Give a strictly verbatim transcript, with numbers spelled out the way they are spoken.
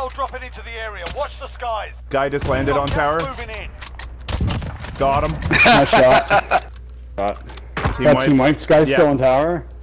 Hostile dropping into the area. Watch the skies. Guy just landed on Gas tower. moving in. Got him. Nice shot. Got Team Got wipe. team wipes. Guys Yeah. still on tower.